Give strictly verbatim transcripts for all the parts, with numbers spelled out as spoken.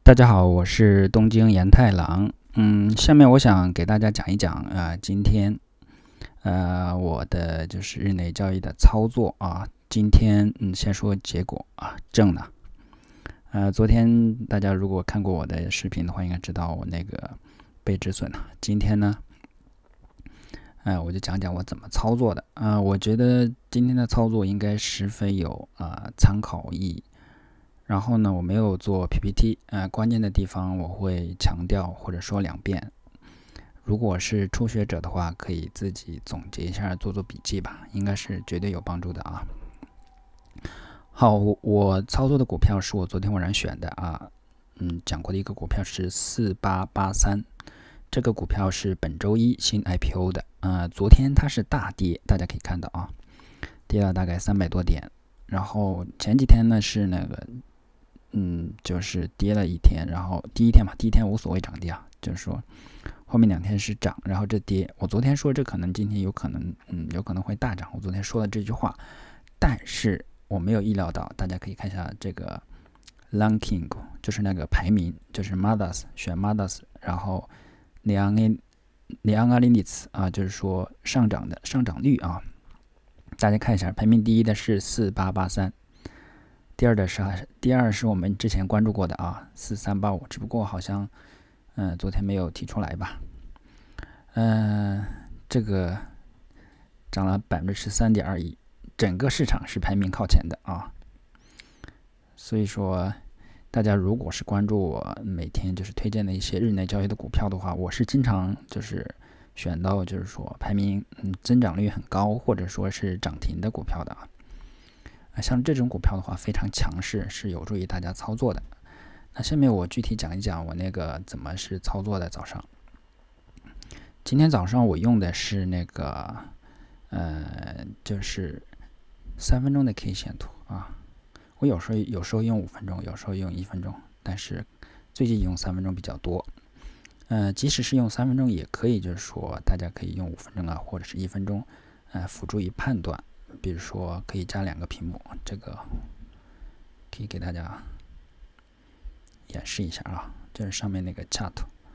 大家好，我是东京岩太郎。嗯，下面我想给大家讲一讲啊、呃，今天呃我的就是日内交易的操作啊。今天嗯，先说结果啊，正呢。呃，昨天大家如果看过我的视频的话，应该知道我那个被止损了。今天呢，呃，我就讲讲我怎么操作的啊、呃。我觉得今天的操作应该十分有啊、呃、参考意义。然后呢，我没有做 P P T， 呃，关键的地方我会强调或者说两遍。如果是初学者的话，可以自己总结一下，做做笔记吧，应该是绝对有帮助的啊。好，我操作的股票是我昨天晚上选的啊，嗯，讲过的一个股票是四八八三，这个股票是本周一新 I P O 的，呃，昨天它是大跌，大家可以看到啊，跌了大概三百多点，然后前几天呢是那个。嗯，就是跌了一天，然后第一天嘛，第一天无所谓涨跌啊，就是说后面两天是涨，然后这跌。我昨天说这可能今天有可能，嗯，有可能会大涨。我昨天说了这句话，但是我没有意料到，大家可以看一下这个 ranking， 就是那个排名，就是 Mothers 选 Mothers， 然后 Liang Liang a l i n i t 啊，就是说上涨的上涨率啊，大家看一下，排名第一的是四八八三。第二的是第二是我们之前关注过的啊，四三八五，只不过好像嗯、呃、昨天没有提出来吧。嗯、呃，这个涨了百分之十三点二一，整个市场是排名靠前的啊。所以说，大家如果是关注我每天就是推荐的一些日内交易的股票的话，我是经常就是选到就是说排名嗯增长率很高或者说是涨停的股票的啊。像这种股票的话非常强势，是有助于大家操作的。那下面我具体讲一讲我那个怎么是操作的。早上，今天早上我用的是那个呃，就是三分钟的 K 线图啊。我有时候有时候用五分钟，有时候用一分钟，但是最近用三分钟比较多。呃，即使是用三分钟也可以，就是说大家可以用五分钟啊，或者是一分钟，呃，辅助于判断。比如说可以加两个屏幕，这个可以给大家演示一下啊，就是上面那个 chat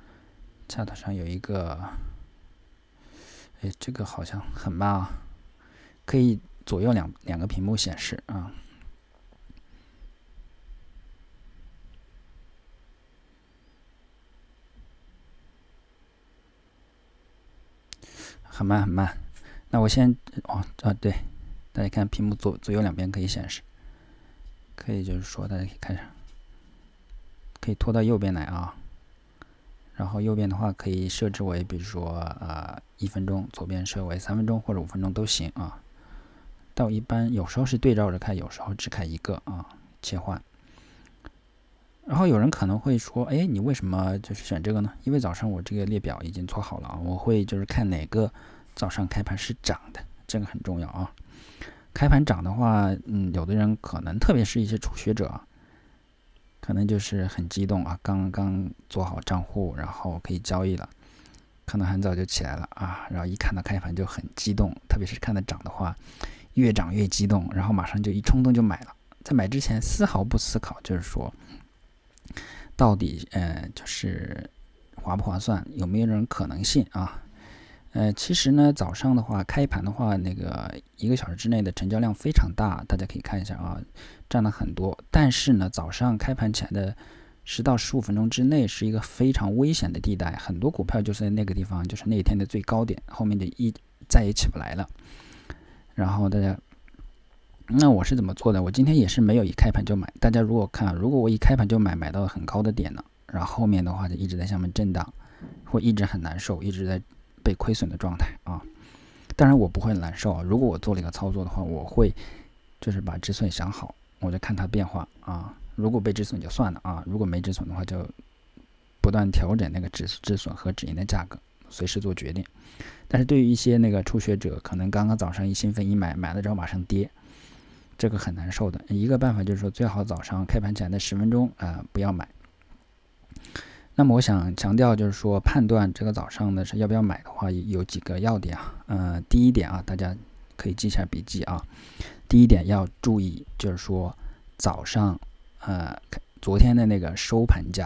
chat 上有一个，哎，这个好像很慢啊，可以左右两两个屏幕显示啊，很慢很慢。那我先哦啊对。大家看屏幕左左右两边可以显示，可以就是说大家可以看一下，可以拖到右边来啊。然后右边的话可以设置为，比如说呃一分钟，左边设为三分钟或者五分钟都行啊。但我一般有时候是对照着看，有时候只看一个啊，切换。然后有人可能会说，哎，你为什么就是选这个呢？因为早上我这个列表已经做好了啊，我会就是看哪个早上开盘是涨的，这个很重要啊。开盘涨的话，嗯，有的人可能，特别是一些初学者啊，可能就是很激动啊，刚刚做好账户，然后可以交易了，可能很早就起来了啊，然后一看到开盘就很激动，特别是看到涨的话，越涨越激动，然后马上就一冲动就买了，在买之前丝毫不思考，就是说到底呃就是划不划算，有没有这种可能性啊？呃，其实呢，早上的话，开盘的话，那个一个小时之内的成交量非常大，大家可以看一下啊，占了很多。但是呢，早上开盘前的十到十五分钟之内是一个非常危险的地带，很多股票就是在那个地方，就是那一天的最高点，后面就一再也起不来了。然后大家，那我是怎么做的？我今天也是没有一开盘就买。大家如果看，如果我一开盘就买，买到很高的点了，然后后面的话就一直在下面震荡，会一直很难受，一直在被亏损的状态啊。当然我不会难受啊，如果我做了一个操作的话，我会就是把止损想好，我就看它变化啊。如果被止损就算了啊，如果没止损的话，就不断调整那个止止损和止盈的价格，随时做决定。但是对于一些那个初学者，可能刚刚早上一兴奋一买，买了之后马上跌，这个很难受的。一个办法就是说，最好早上开盘前的十分钟啊、呃、不要买。那么我想强调，就是说判断这个早上的是要不要买的话，有几个要点啊。呃，第一点啊，大家可以记下笔记啊。第一点要注意，就是说早上呃昨天的那个收盘价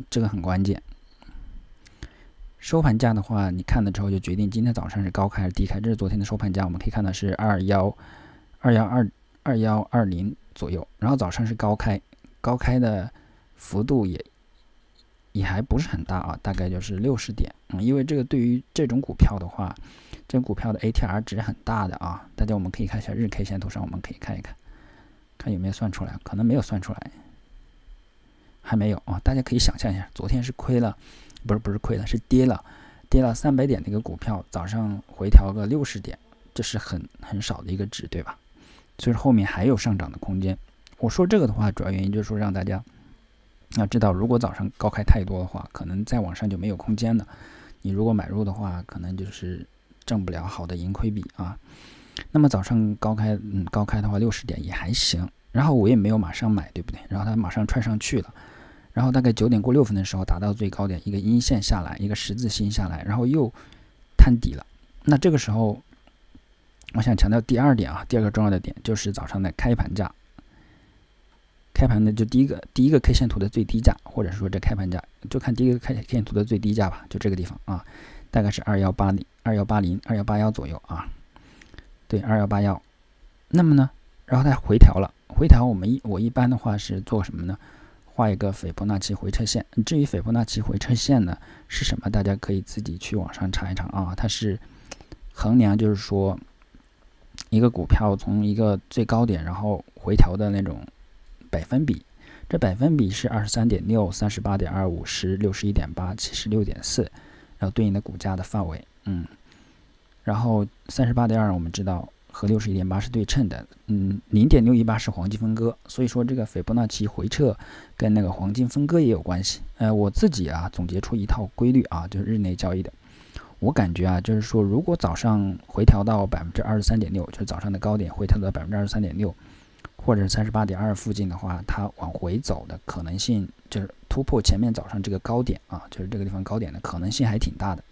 这个很关键。收盘价的话，你看了之后就决定今天早上是高开还是低开。这是昨天的收盘价，我们可以看到是二幺二幺二二幺二零左右，然后早上是高开，高开的幅度也也还不是很大啊，大概就是六十点。嗯，因为这个对于这种股票的话，这种股票的 A T R 值很大的啊。大家我们可以看一下日 K 线图上，我们可以看一看，看有没有算出来，可能没有算出来，还没有啊。大家可以想象一下，昨天是亏了。不是不是亏了，是跌了，跌了三百点的一个股票，早上回调个六十点，这是很很少的一个值，对吧？所以后面还有上涨的空间。我说这个的话，主要原因就是说让大家要知道，如果早上高开太多的话，可能再往上就没有空间了。你如果买入的话，可能就是挣不了好的盈亏比啊。那么早上高开，嗯，高开的话六十点也还行，然后我也没有马上买，对不对？然后它马上窜上去了。然后大概九点过六分的时候达到最高点，一个阴线下来，一个十字星下来，然后又探底了。那这个时候，我想强调第二点啊，第二个重要的点就是早上的开盘价。开盘的就第一个第一个 K 线图的最低价，或者说这开盘价就看第一个 K 线图的最低价吧，就这个地方啊，大概是二幺八零、二幺八零、二幺八幺左右啊。对，二幺八幺。那么呢，然后它回调了，回调我们一我一般的话是做什么呢？画一个斐波那契回撤线。至于斐波那契回撤线呢是什么，大家可以自己去网上查一查啊。它是衡量，就是说一个股票从一个最高点然后回调的那种百分比。这百分比是二十三点六、三十八点二、五十、六十一点八、七十六点四，然后对应的股价的范围，嗯，然后三十八点二我们知道和六十一点八是对称的，嗯，零点六一八是黄金分割，所以说这个斐波那契回撤跟那个黄金分割也有关系。呃，我自己啊总结出一套规律啊，就是日内交易的，我感觉啊，就是说如果早上回调到百分之二十三点六，就是早上的高点回调到百分之二十三点六，或者三十八点二附近的话，它往回走的可能性，就是突破前面早上这个高点啊，就是这个地方高点的可能性还挺大的。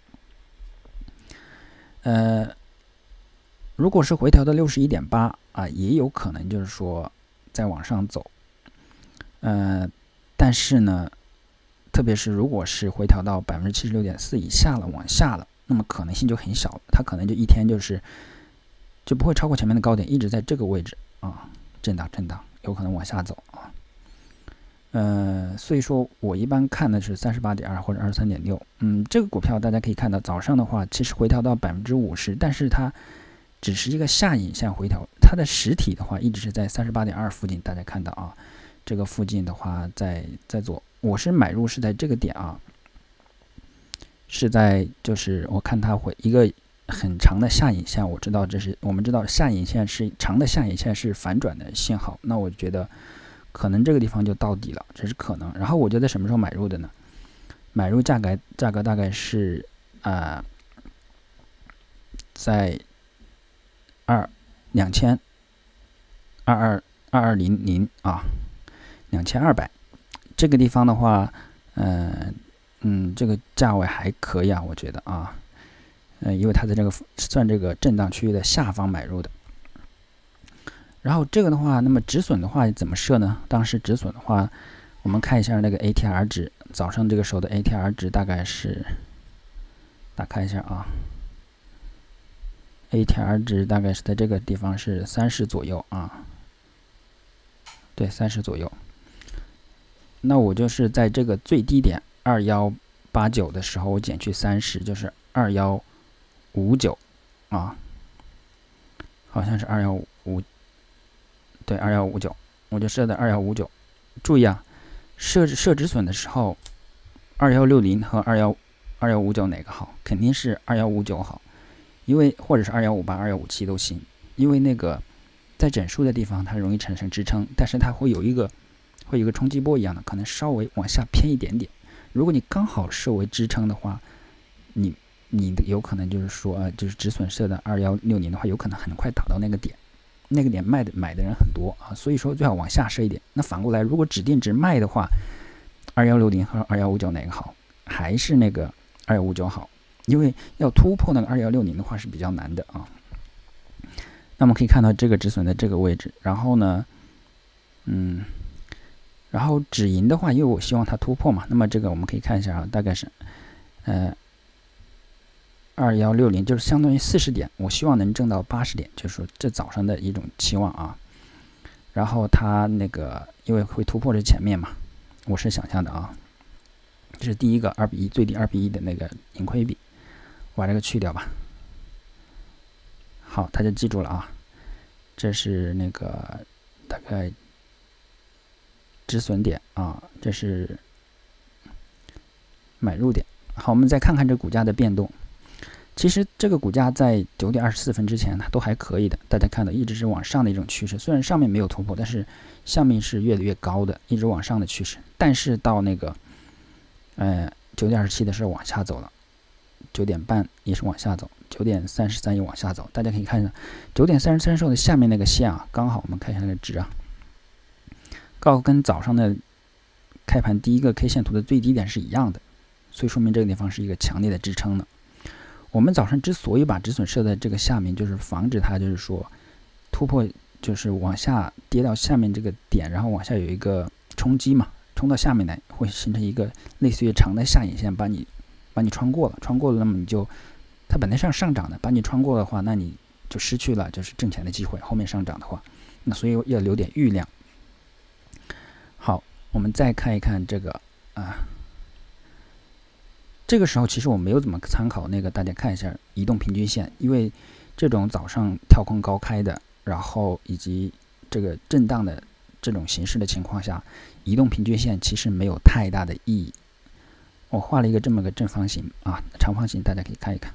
呃。如果是回调到六十一点八啊，也有可能就是说再往上走，呃，但是呢，特别是如果是回调到百分之七十六点四以下了，往下了，那么可能性就很小了，它可能就一天就是就不会超过前面的高点，一直在这个位置啊，震荡震荡，有可能往下走啊。呃，所以说我一般看的是三十八点二或者二十三点六，嗯，这个股票大家可以看到，早上的话其实回调到百分之五十，但是它只是一个下影线回调，它的实体的话一直是在 三十八点二 附近，大家看到啊，这个附近的话在在做，我是买入是在这个点啊，是在就是我看它会一个很长的下影线，我知道这是我们知道下影线是长的下影线是反转的信号，那我觉得可能这个地方就到底了，这是可能。然后我就在什么时候买入的呢？买入价格价格大概是啊、呃，在二两千二二二二零零啊，两千二百这个地方的话，呃嗯，这个价位还可以啊，我觉得啊，呃，因为它在这个算这个震荡区域的下方买入的。然后这个的话，那么止损的话怎么设呢？当时止损的话，我们看一下那个 A T R 值，早上这个时候的 A T R 值大概是，打开一下啊。A T R 值大概是在这个地方是三十左右啊，对，三十左右。那我就是在这个最低点二幺八九的时候，我减去三十，就是二幺五九啊，好像是二幺五，对，二幺五九，我就设在二幺五九。注意啊，设设止损的时候，二幺六零和二幺二幺五九哪个好？肯定是二幺五九好。因为或者是二幺五八、二幺五七都行，因为那个在整数的地方它容易产生支撑，但是它会有一个会有一个冲击波一样的，可能稍微往下偏一点点。如果你刚好设为支撑的话，你你有可能就是说，呃，就是止损设的二幺六零的话，有可能很快打到那个点，那个点卖的买的人很多啊，所以说最好往下设一点。那反过来，如果指定值卖的话，二幺六零和二幺五九哪个好？还是那个二幺五九好。因为要突破那个二幺六零的话是比较难的啊。那么可以看到这个止损在这个位置，然后呢，嗯， 然后止盈的话，因为我希望它突破嘛，那么这个我们可以看一下啊，大概是呃二一六零，就是相当于四十点，我希望能挣到八十点，就是说这早上的一种期望啊。然后它那个因为会突破这前面嘛，我是想象的啊。这是第一个二比一，最低二比一的那个盈亏比，我把这个去掉吧。好，大家记住了啊，这是那个大概止损点啊，这是买入点。好，我们再看看这股价的变动。其实这个股价在九点二十四分之前呢都还可以的，大家看到一直是往上的一种趋势，虽然上面没有突破，但是下面是越来越高的，一直往上的趋势。但是到那个呃九点二十七的时候往下走了，九点半也是往下走，九点三十三也往下走。大家可以看一下九点三十三时候的下面那个线啊，刚好我们看一下那个值啊，刚好跟早上的开盘第一个 K 线图的最低点是一样的，所以说明这个地方是一个强烈的支撑的。我们早上之所以把止损设在这个下面，就是防止它就是说突破，就是往下跌到下面这个点，然后往下有一个冲击嘛，冲到下面来会形成一个类似于长的下影线，把你把你穿过了，穿过了，那么你就它本来上上涨的，把你穿过的话，那你就失去了就是挣钱的机会。后面上涨的话，那所以要留点余量。好，我们再看一看这个啊。这个时候其实我没有怎么参考那个，大家看一下移动平均线，因为这种早上跳空高开的，然后以及这个震荡的这种形式的情况下，移动平均线其实没有太大的意义。我画了一个这么个正方形啊，长方形，大家可以看一看。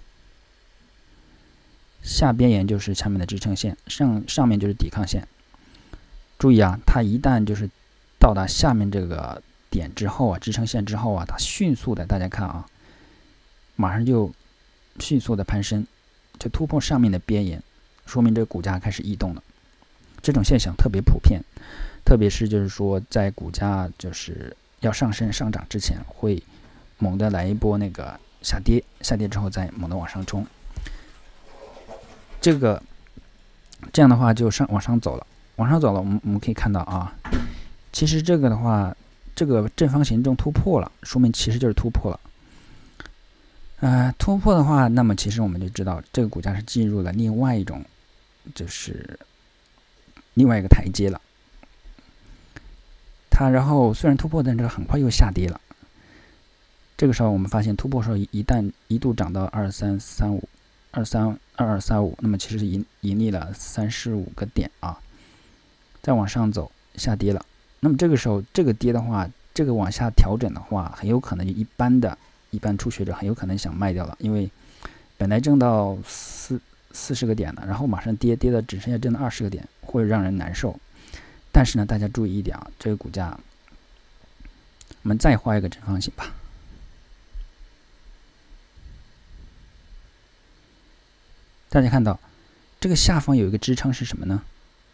下边沿就是下面的支撑线，上上面就是抵抗线。注意啊，它一旦就是到达下面这个点之后啊，支撑线之后啊，它迅速的，大家看啊。马上就迅速的攀升，就突破上面的边沿，说明这个股价开始异动了。这种现象特别普遍，特别是就是说在股价就是要上升上涨之前，会猛地来一波那个下跌，下跌之后再猛地往上冲。这个这样的话就上往上走了，往上走了，我们我们可以看到啊，其实这个的话，这个正方形中突破了，说明其实就是突破了。呃，突破的话，那么其实我们就知道这个股价是进入了另外一种，就是另外一个台阶了。它然后虽然突破，但这个很快又下跌了。这个时候我们发现突破时候一旦一度涨到二三三五、二三二二三五，那么其实是盈盈利了三十五个点啊。再往上走，下跌了。那么这个时候这个跌的话，这个往下调整的话，很有可能一般的。一般初学者很有可能想卖掉了，因为本来挣到四四十个点了，然后马上跌跌到只剩下挣到二十个点，会让人难受。但是呢，大家注意一点啊，这个股价，我们再画一个正方形吧。大家看到这个下方有一个支撑是什么呢？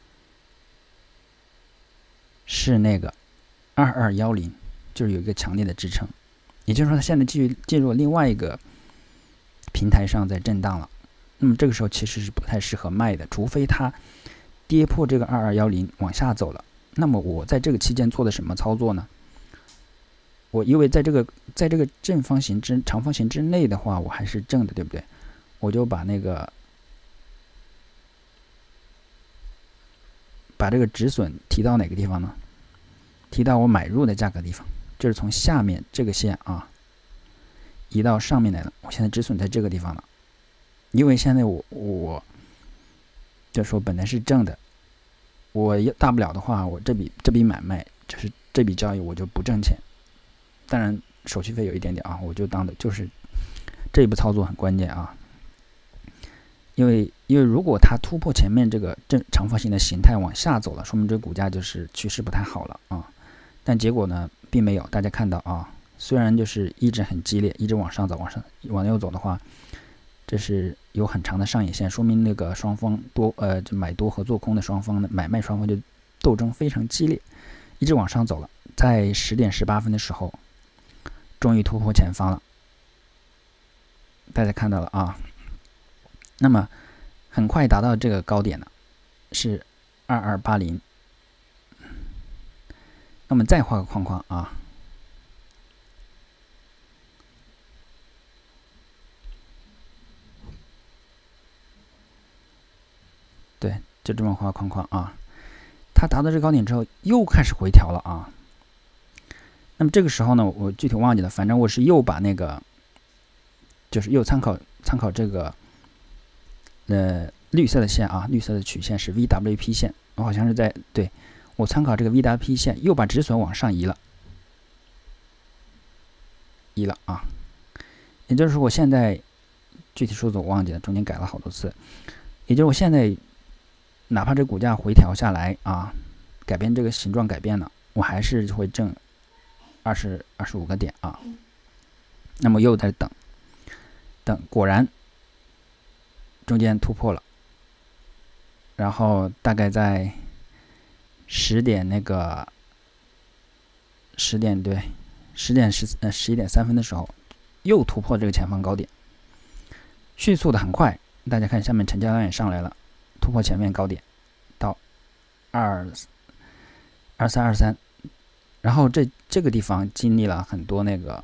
是那个二二一零，就是有一个强烈的支撑。也就是说，它现在进入进入另外一个平台上在震荡了。那么这个时候其实是不太适合卖的，除非它跌破这个二二一零往下走了。那么我在这个期间做的什么操作呢？我因为在这个在这个正方形之长方形之内的话，我还是正的，对不对？我就把那个把这个止损提到哪个地方呢？提到我买入的价格地方。就是从下面这个线啊移到上面来了，我现在止损在这个地方了，因为现在我我就说本来是正的，我大不了的话，我这笔这笔买卖就是这笔交易我就不挣钱，当然手续费有一点点啊，我就当的就是这一步操作很关键啊，因为因为如果它突破前面这个正长方形的形态往下走了，说明这股价就是趋势不太好了啊，但结果呢？并没有，大家看到啊，虽然就是一直很激烈，一直往上走，往上往右走的话，这是有很长的上影线，说明那个双方多呃买多和做空的双方的买卖双方就斗争非常激烈，一直往上走了，在十点十八分的时候，终于突破前方了，大家看到了啊，那么很快达到这个高点了，是二二八零。 那么再画个框框啊，对，就这么画框框啊。它达到这个高点之后，又开始回调了啊。那么这个时候呢，我具体忘记了，反正我是又把那个，就是又参考参考这个，呃，绿色的线啊，绿色的曲线是 V W P 线，我好像是在对，我参考这个 V W P 线，又把止损往上移了，移了啊。也就是说，我现在具体数字我忘记了，中间改了好多次。也就是我现在，哪怕这股价回调下来啊，改变这个形状改变了，我还是会挣二十二十五个点啊。那么又在等，等果然中间突破了，然后大概在十点那个十点对十点十呃十一点三分的时候，又突破这个前方高点，迅速的很快。大家看下面成交量也上来了，突破前面高点到二二三二三，然后这这个地方经历了很多那个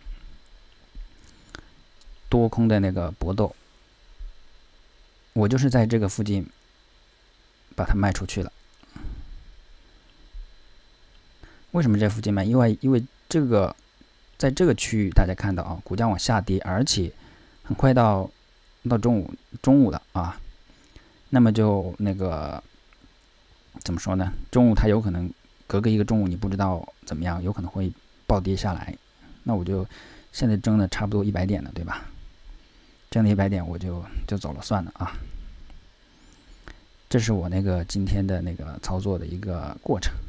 多空的那个搏斗，我就是在这个附近把它卖出去了。为什么这附近卖？因为因为这个在这个区域大家看到啊，股价往下跌，而且很快到到中午中午了啊，那么就那个怎么说呢？中午它有可能隔个一个中午，你不知道怎么样，有可能会暴跌下来。那我就现在挣的差不多一百点了，对吧？挣了一百点，我就就走了算了啊。这是我那个今天的那个操作的一个过程。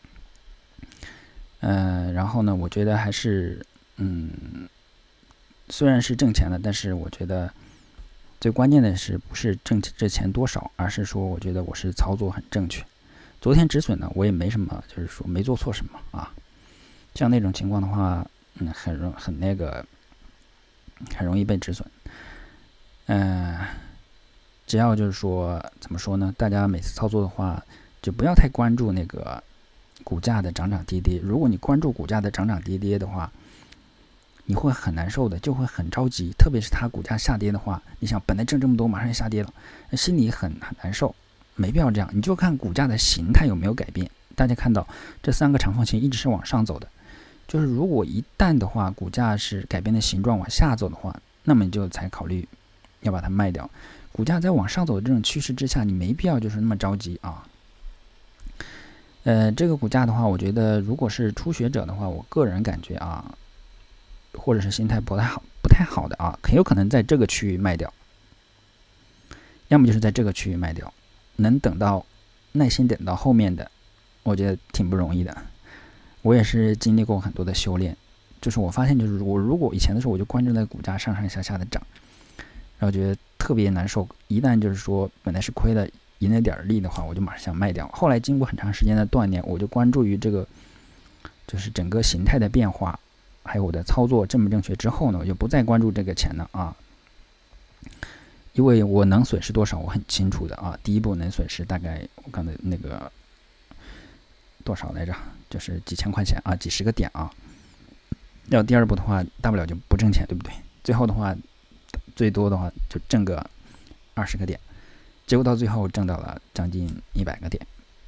呃，然后呢，我觉得还是嗯，虽然是挣钱了，但是我觉得最关键的是不是挣这钱多少，而是说我觉得我是操作很正确。昨天止损呢，我也没什么，就是说没做错什么啊。像那种情况的话，嗯，很容很那个，很容易被止损。嗯、呃，只要就是说怎么说呢？大家每次操作的话，就不要太关注那个股价的涨涨跌跌。如果你关注股价的涨涨跌跌的话，你会很难受的，就会很着急。特别是它股价下跌的话，你想本来挣这么多，马上下跌了，心里很很难受。没必要这样，你就看股价的形态有没有改变。大家看到这三个长方形一直是往上走的，就是如果一旦的话，股价是改变的形状往下走的话，那么你就才考虑要把它卖掉。股价在往上走的这种趋势之下，你没必要就是那么着急啊。呃，这个股价的话，我觉得如果是初学者的话，我个人感觉啊，或者是心态不太好、不太好的啊，很有可能在这个区域卖掉，要么就是在这个区域卖掉。能等到耐心等到后面的，我觉得挺不容易的。我也是经历过很多的修炼，就是我发现，就是我如果以前的时候我就关注在股价上上下下的涨，然后觉得特别难受。一旦就是说本来是亏了，赢了点利的话，我就马上想卖掉。后来经过很长时间的锻炼，我就关注于这个，就是整个形态的变化，还有我的操作正不正确之后呢，我就不再关注这个钱了啊。因为我能损失多少我很清楚的啊，第一步能损失大概我刚才那个多少来着，就是几千块钱啊，几十个点啊。要第二步的话，大不了就不挣钱，对不对？最后的话，最多的话就挣个二十个点，结果到最后挣到了将近一百个点。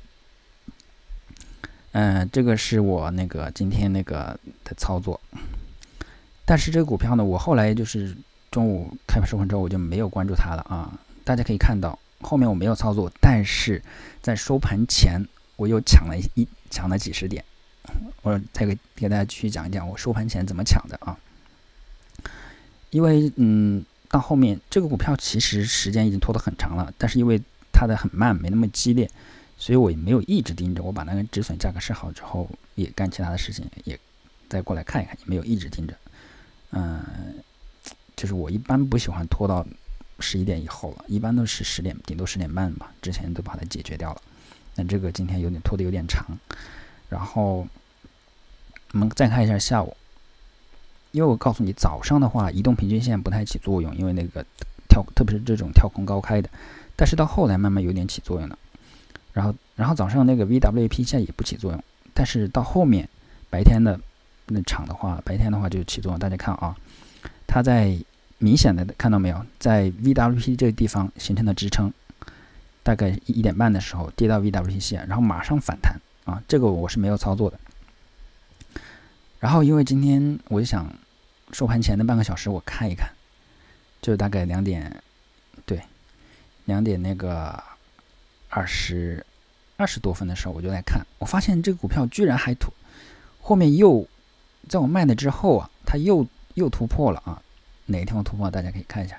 嗯、呃，这个是我那个今天那个的操作。但是这个股票呢，我后来就是中午开盘收盘之后，我就没有关注它了啊。大家可以看到，后面我没有操作，但是在收盘前我又抢了一抢了几十点。我再给给大家继续讲一讲我收盘前怎么抢的啊。因为嗯，到后面这个股票其实时间已经拖得很长了，但是因为它的很慢，没那么激烈，所以我也没有一直盯着。我把那个止损价格设好之后，也干其他的事情，也再过来看一看，也没有一直盯着。嗯、呃。就是我一般不喜欢拖到十一点以后了，一般都是十点，顶多十点半吧，之前都把它解决掉了。那这个今天有点拖得有点长。然后我们再看一下下午，因为我告诉你，早上的话，移动平均线不太起作用，因为那个跳，特别是这种跳空高开的，但是到后来慢慢有点起作用了。然后，然后早上那个 V W P 线也不起作用， 但是到后面白天的那场的话，白天的话就起作用。大家看啊，它在明显的看到没有，在 V W P 这个地方形成的支撑，大概一点半的时候跌到 V W P 线，然后马上反弹啊，这个我是没有操作的。然后因为今天我就想收盘前的半个小时我看一看，就大概两点，对，两点那个二十二十多分的时候我就来看，我发现这个股票居然还突，后面又在我卖的之后啊，它又又突破了啊，哪个地方突破大家可以看一下，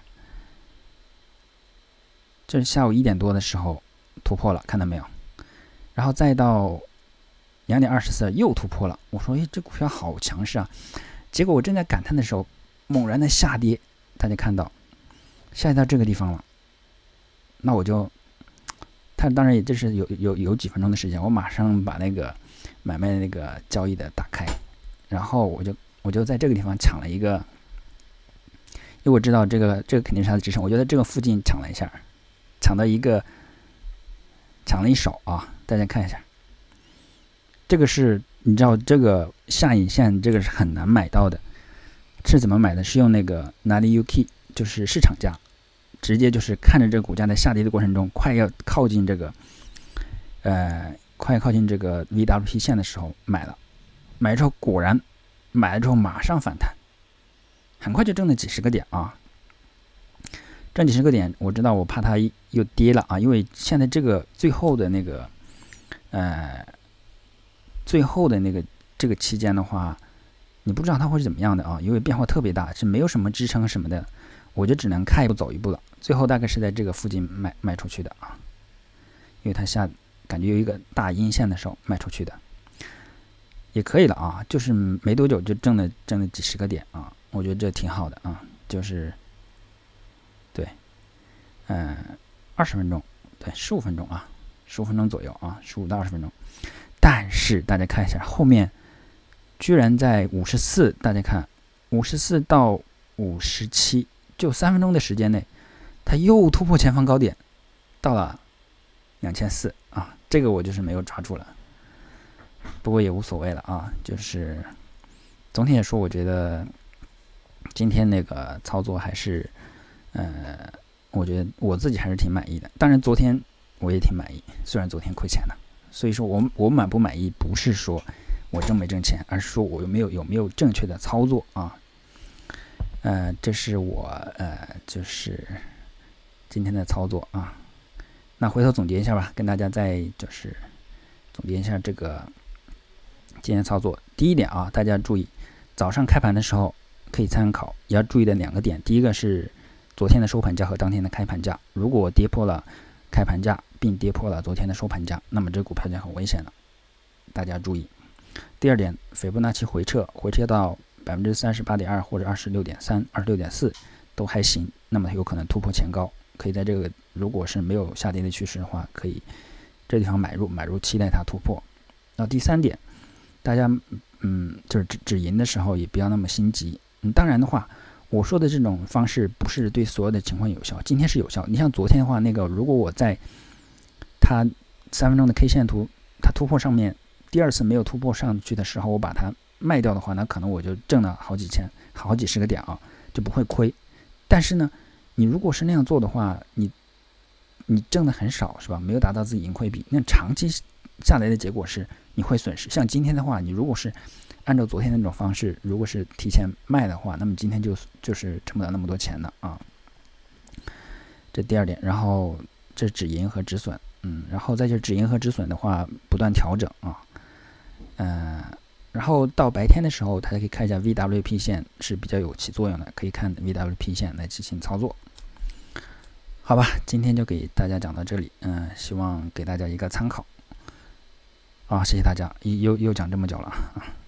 这是下午一点多的时候突破了，看到没有？然后再到两点二十四又突破了，我说，哎，这股票好强势啊！结果我正在感叹的时候，猛然的下跌，大家看到下跌到这个地方了，那我就，它当然也这是有有有几分钟的时间，我马上把那个买卖那个交易的打开，然后我就我就在这个地方抢了一个，因为我知道这个这个肯定是它的支撑，我就在这个附近抢了一下，抢到一个，抢了一手啊，大家看一下。这个是你知道这个下影线，这个是很难买到的，是怎么买的？是用那个 Nariyuki， 就是市场价，直接就是看着这个股价在下跌的过程中，快要靠近这个，呃，快靠近这个 V W P 线的时候买了，买了之后果然买了之后马上反弹，很快就挣了几十个点啊！挣几十个点，我知道我怕它又跌了啊，因为现在这个最后的那个，呃。最后的那个这个期间的话，你不知道它会是怎么样的啊，因为变化特别大，是没有什么支撑什么的，我就只能看一步走一步了。最后大概是在这个附近卖卖出去的啊，因为它下感觉有一个大阴线的时候卖出去的，也可以了啊，就是没多久就挣了挣了几十个点啊，我觉得这挺好的啊，就是对，嗯，二十分钟，对，十五分钟啊，十五分钟左右啊，十五到二十分钟。但是大家看一下后面，居然在五十四，大家看五十四到五十七，就三分钟的时间内，它又突破前方高点，到了两千四啊，这个我就是没有抓住了，不过也无所谓了啊，就是总体来说，我觉得今天那个操作还是，呃，我觉得我自己还是挺满意的。当然昨天我也挺满意，虽然昨天亏钱了。所以说我我满不满意，不是说我挣没挣钱，而是说我有没有有没有正确的操作啊？呃，这是我呃就是今天的操作啊。那回头总结一下吧，跟大家再就是总结一下这个今天操作。第一点啊，大家注意，早上开盘的时候可以参考，也要注意的两个点，第一个是昨天的收盘价和当天的开盘价，如果跌破了开盘价并跌破了昨天的收盘价，那么这股票就很危险了，大家注意。第二点，斐波那契回撤，回撤到 百分之三十八点二 或者 二十六点三、二十六点四 都还行，那么有可能突破前高，可以在这个如果是没有下跌的趋势的话，可以这地方买入，买入期待它突破。那第三点，大家嗯就是止止盈的时候也不要那么心急。嗯，当然的话，我说的这种方式不是对所有的情况有效，今天是有效。你像昨天的话，那个如果我在它三分钟的 K 线图，它突破上面第二次没有突破上去的时候，我把它卖掉的话，那可能我就挣了好几千、好几十个点啊，就不会亏。但是呢，你如果是那样做的话，你你挣的很少，是吧？没有达到自己盈亏比，那长期下来的结果是你会损失。像今天的话，你如果是按照昨天那种方式，如果是提前卖的话，那么今天就就是挣不到那么多钱的啊。这第二点，然后这止盈和止损，嗯，然后再就是止盈和止损的话，不断调整啊，嗯、呃，然后到白天的时候，大家可以看一下 V W P 线是比较有起作用的，可以看 V W P 线来进行操作。好吧，今天就给大家讲到这里，嗯、呃，希望给大家一个参考。啊，谢谢大家，又又讲这么久了啊。